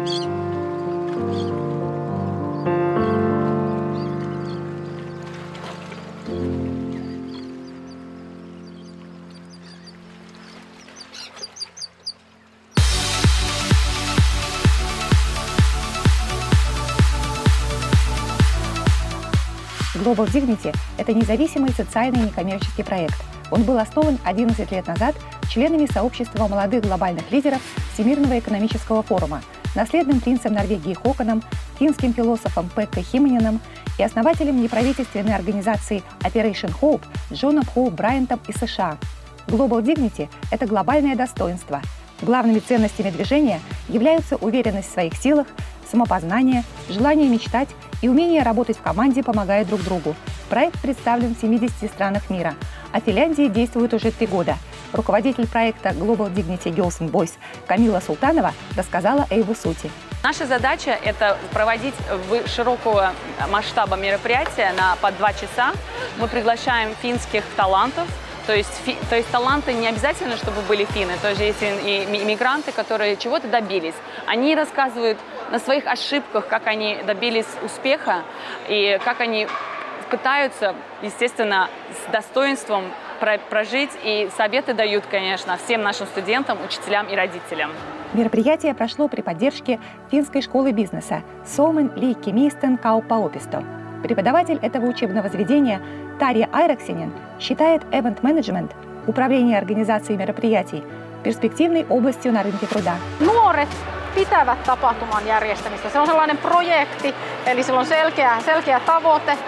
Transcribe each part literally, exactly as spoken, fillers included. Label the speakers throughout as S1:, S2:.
S1: Global Dignity – это независимый социальный некоммерческий проект. Он был основан одиннадцать лет назад членами сообщества молодых глобальных лидеров Всемирного экономического форума, наследным принцем Норвегии Хоконом, финским философом Пекка Химанином и основателем неправительственной организации Operation Hope Джоном Хоуп Брайантом из США. Global Dignity – это глобальное достоинство. Главными ценностями движения являются уверенность в своих силах, самопознание, желание мечтать и умение работать в команде, помогая друг другу. Проект представлен в семидесяти странах мира, а в Финляндии действует уже три года. Руководитель проекта Global Dignity Girls and Boys Камила Султанова рассказала о его сути.
S2: Наша задача – это проводить широкого масштаба мероприятия на по два часа. Мы приглашаем финских талантов. То есть, фи, то есть таланты не обязательно, чтобы были финны, то есть есть и иммигранты, которые чего-то добились. Они рассказывают на своих ошибках, как они добились успеха и как они пытаются, естественно, с достоинством прожить. И советы дают, конечно, всем нашим студентам, учителям и родителям.
S1: Мероприятие прошло при поддержке финской школы бизнеса Suomen liikemiesten kauppaopisto. Преподаватель этого учебного заведения Тарья Айраксинен считает event-менеджмент, управление организацией мероприятий, перспективной областью на рынке труда.
S3: Nuoret pitävät tapahtuman järjestämistä. Se on sellainen projekti, eli sillä on selkeä, selkeä tavoite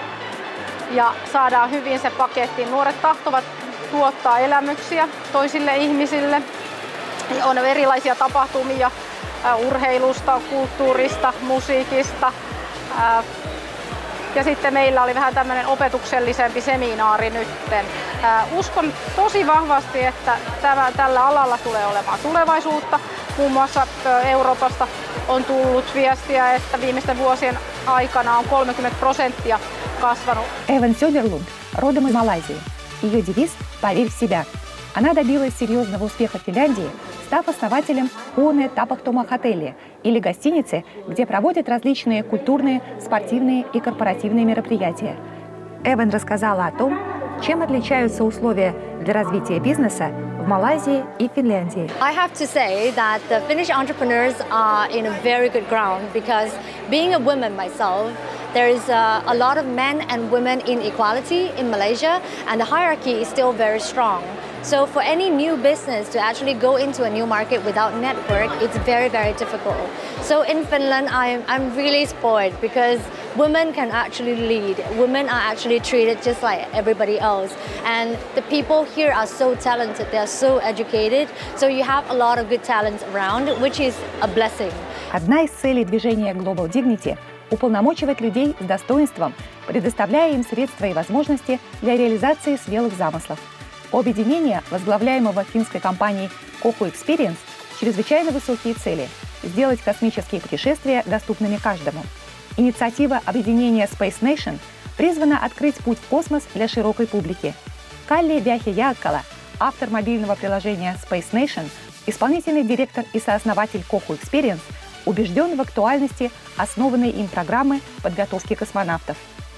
S3: ja saadaan hyvin se pakettiin. Nuoret tahtovat tuottaa elämyksiä toisille ihmisille. On erilaisia tapahtumia urheilusta, kulttuurista, musiikista. Ja sitten meillä oli vähän tämmöinen opetuksellisempi seminaari nytten. Uskon tosi vahvasti, että tämä, tällä alalla tulee olemaan tulevaisuutta. Muun muassa Euroopasta on tullut viestiä, että viimeisten vuosien aikana on kolmekymmentä prosenttia kasvanut.
S1: Эван Сёдерлунд родом из Малайзии. Ее девиз «Поверь в себя». Она добилась серьезного успеха в Финляндии, став основателем Хуоне Тапахтома-Хотели, или гостиницы, где проводят различные культурные, спортивные и корпоративные мероприятия. Эван рассказала о том, чем отличаются условия для развития бизнеса в Малайзии и Финляндии.
S4: I have to say that the Finnish entrepreneurs are in a very good ground because being a woman myself, there is a, a lot of men and women inequality in Malaysia, and the hierarchy is still very strong. So for any new business to actually go into a new market without network, it's very, very difficult. So in Finland, I'm, I'm really spoiled because women can actually lead. Women are actually treated just like everybody else. And the people here are so talented, they are so educated. So you have a lot of good talents around, which is a blessing.
S1: Одна из целей движения Global Dignity – уполномочивать людей с достоинством, предоставляя им средства и возможности для реализации смелых замыслов. У объединения, возглавляемого финской компанией Koku Experience, чрезвычайно высокие цели – сделать космические путешествия доступными каждому. Инициатива объединения Space Nation призвана открыть путь в космос для широкой публики. Калли Вяхи-Яаккала, автор мобильного приложения Space Nation, исполнительный директор и сооснователь Koku Experience, убежден в актуальности основанной им программы подготовки космонавтов.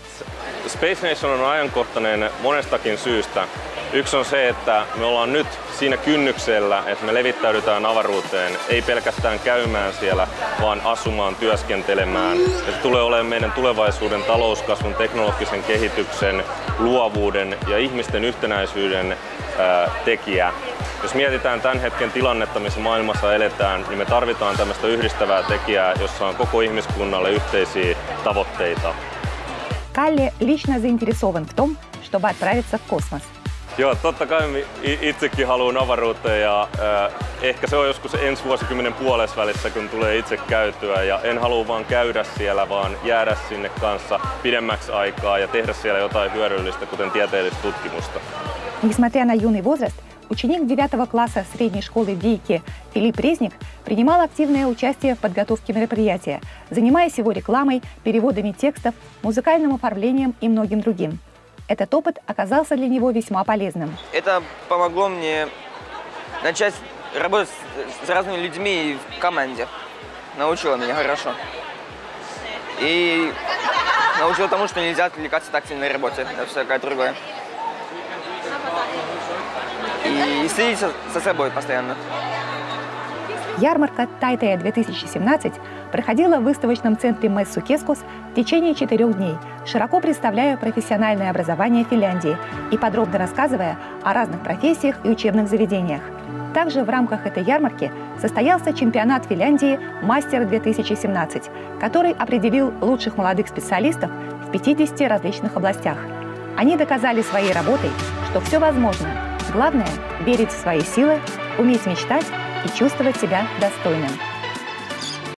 S5: Space Nation on ajankohtainen monestakin syystä. Yksi on se, että me ollaan nyt siinä kynnyksellä, että me levittäydytään avaruuteen, ei pelkästään käymään siellä, vaan asumaan, työskentelemään. Ja se tulee olemaan meidän tulevaisuuden talouskasvun, teknologisen kehityksen, luovuuden ja ihmisten yhtenäisyyden ää, tekijä. Jos mietitään tämän hetken tilannetta, missä maailmassa eletään, niin me tarvitaan tämmöistä yhdistävää tekijää, jossa on koko ihmiskunnalle yhteisiä tavoitteita.
S1: Калли лично заинтересован в том, чтобы отправиться в космос.
S5: Joo, totta kai itsekin haluan avaruuteen ja äh, ehkä se on joskus ensi vuosikymmenen puolesvälissä, kun tulee itse käytyä. Ja en halua vaan käydä siellä, vaan jäädä sinne kanssa pidemmäksi aikaa ja tehdä siellä jotain hyödyllistä, kuten tieteellistä tutkimusta.
S1: Несмотря на юный возраст, ученик девятого класса средней школы в Вийке Филипп Резник принимал активное участие в подготовке мероприятия, занимаясь его рекламой, переводами текстов, музыкальным оформлением и многим другим. Этот опыт оказался для него весьма полезным.
S6: Это помогло мне начать работать с разными людьми в команде. научила меня хорошо. И научила тому, что нельзя отвлекаться так сильно на работе, на всякое другое. И следить за собой постоянно.
S1: Ярмарка Тайтея-две тысячи семнадцать проходила в выставочном центре Мессу Кескус в течение четырех дней, широко представляя профессиональное образование Финляндии и подробно рассказывая о разных профессиях и учебных заведениях. Также в рамках этой ярмарки состоялся чемпионат Финляндии «Мастер-две тысячи семнадцать», который определил лучших молодых специалистов в пятидесяти различных областях. Они доказали своей работой, что все возможно. Главное – верить в свои силы, уметь мечтать и чувствовать себя достойным.